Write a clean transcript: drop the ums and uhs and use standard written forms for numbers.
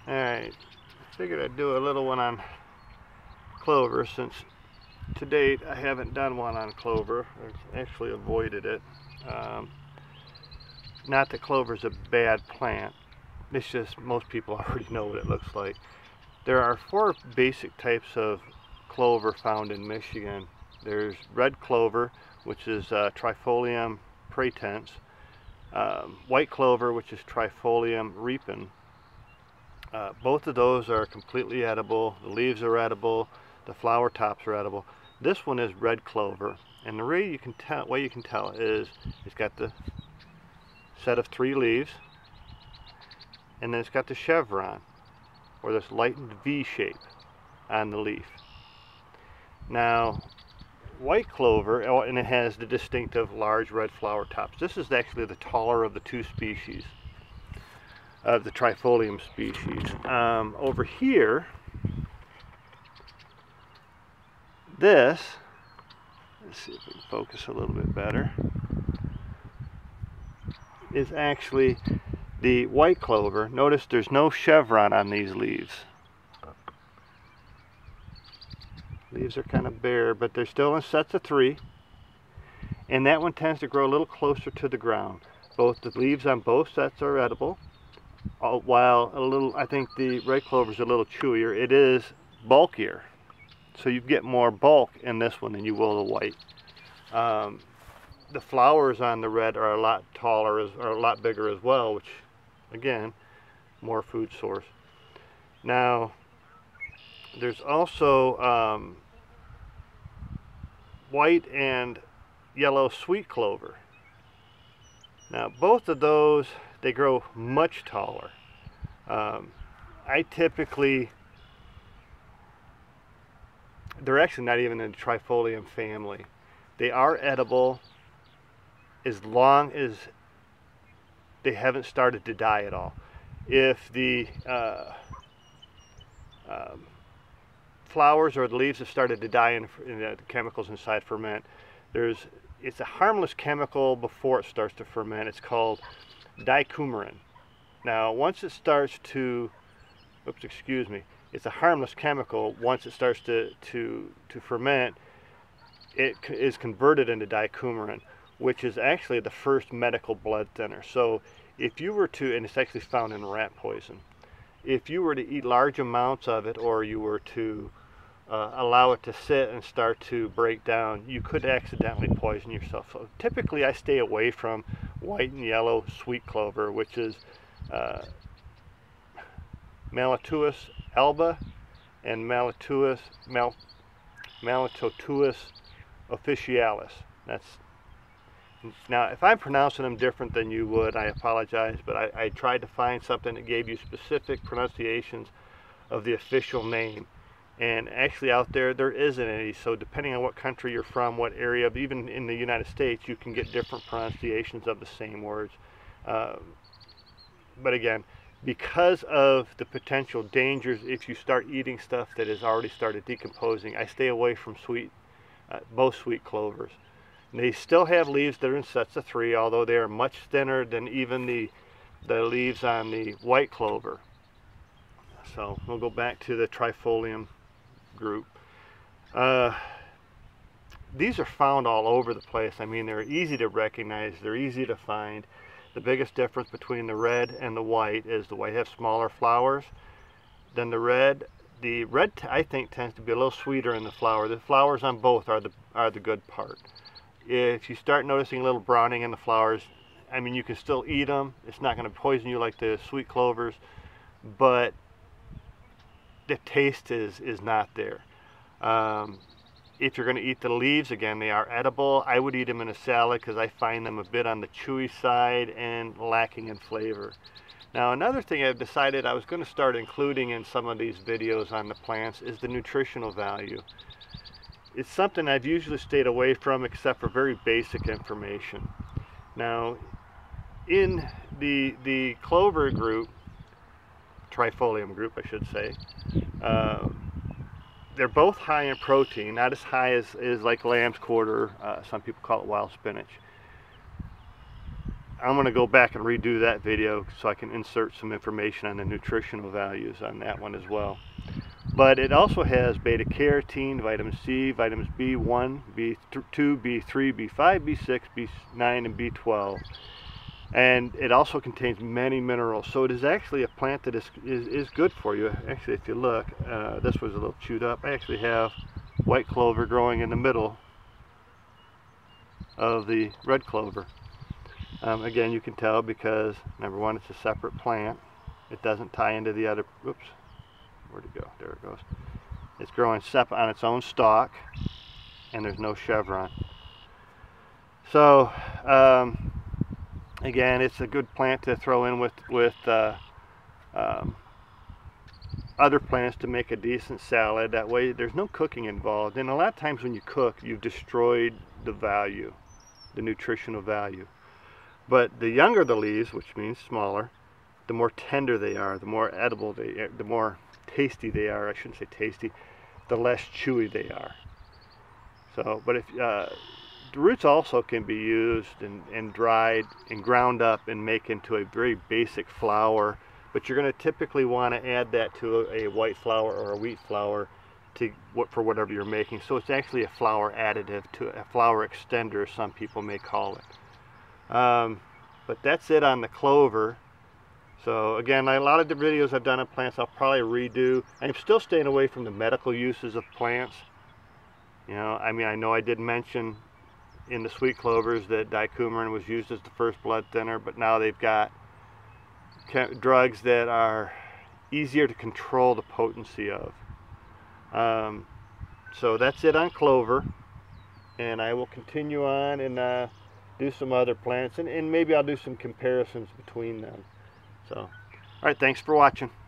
Alright, I figured I'd do a little one on clover, since to date I haven't done one on clover. I've actually avoided it. Not that clover's a bad plant, it's just most people already know what it looks like. There are four basic types of clover found in Michigan. There's red clover, which is Trifolium pratense, white clover, which is Trifolium repens. Both of those are completely edible. The leaves are edible, the flower tops are edible. This one is red clover, and the way you can tell is it's got the set of 3 leaves, and then it's got the chevron, or this lightened V shape on the leaf. Now, white clover, and it has the distinctive large red flower tops. This is actually the taller of the 2 species, of the Trifolium species. Over here, let's see if we can focus a little bit better, is actually the white clover. Notice there's no chevron on these leaves. Leaves are kind of bare, but they're still in sets of 3. And that one tends to grow a little closer to the ground. Both the leaves on both sets are edible, while I think the red clover is a little chewier. It is bulkier, so you get more bulk in this one than you will the white. The flowers on the red are a lot taller, or a lot bigger as well, which again, more food source. Now, there's also white and yellow sweet clover. Now, both of those, they grow much taller. I typically, they're actually not even in the Trifolium family. They are edible as long as they haven't started to die at all. If the flowers or the leaves have started to die and the chemicals inside ferment, it's a harmless chemical before it starts to ferment. It's called dicoumarin. Now, once it starts to, it's a harmless chemical. Once it starts to ferment, it is converted into dicoumarin, which is actually the first medical blood thinner. So if you were to, and it's actually found in rat poison, if you were to eat large amounts of it, or you were to allow it to sit and start to break down, you could accidentally poison yourself. So typically I stay away from white and yellow sweet clover, which is Malatotus alba and Malatotus officinalis. Now, if I'm pronouncing them different than you would, I apologize, but I tried to find something that gave you specific pronunciations of the official name. And actually out there isn't any, so depending on what country you're from, what area, even in the United States, you can get different pronunciations of the same words. But again, because of the potential dangers if you start eating stuff that has already started decomposing, I stay away from both sweet clovers. And they still have leaves that are in sets of 3, although they are much thinner than even the leaves on the white clover. So we'll go back to the Trifolium group. These are found all over the place. I mean, they're easy to recognize, they're easy to find. The biggest difference between the red and the white is the white have smaller flowers than the red. The red, I think, tends to be a little sweeter in the flower. The flowers on both are the good part. If you start noticing a little browning in the flowers, I mean, you can still eat them. It's not going to poison you like the sweet clovers, but the taste is not there. If you're going to eat the leaves, again, they are edible. I would eat them in a salad because I find them a bit on the chewy side and lacking in flavor. Now, another thing I've decided I was going to start including in some of these videos on the plants is the nutritional value. It's something I've usually stayed away from except for very basic information. Now, in the clover group, Trifolium group I should say, they're both high in protein, not as high as like lamb's quarter, some people call it wild spinach. I'm going to go back and redo that video so I can insert some information on the nutritional values on that one as well. But it also has beta carotene, vitamin C, vitamins B1, B2, B3, B5, B6, B9, and B12. And it also contains many minerals. So it is actually a plant that is good for you. Actually, if you look, this was a little chewed up. I actually have white clover growing in the middle of the red clover. Again, you can tell because, number one, it's a separate plant. It doesn't tie into the other, oops, where'd it go? There it goes. It's growing separate on its own stalk, and there's no chevron. So, again, it's a good plant to throw in with other plants to make a decent salad. That way there's no cooking involved. And a lot of times when you cook, you've destroyed the value, the nutritional value. But the younger the leaves, which means smaller, the more tender they are, the more edible they are, the more tasty they are. I shouldn't say tasty, the less chewy they are. So, but if the roots also can be used and dried and ground up and make into a very basic flour, but you're going to typically want to add that to a white flour or a wheat flour for whatever you're making. So it's actually a flour additive, to a flour extender, some people may call it. But that's it on the clover. So again, a lot of the videos I've done on plants I'll probably redo. I'm still staying away from the medical uses of plants. You know, I mean, I know I did mention in the sweet clovers that dicoumarin was used as the first blood thinner, but now they've got drugs that are easier to control the potency of. So that's it on clover, and I will continue on and do some other plants, and maybe I'll do some comparisons between them. So, all right, thanks for watching.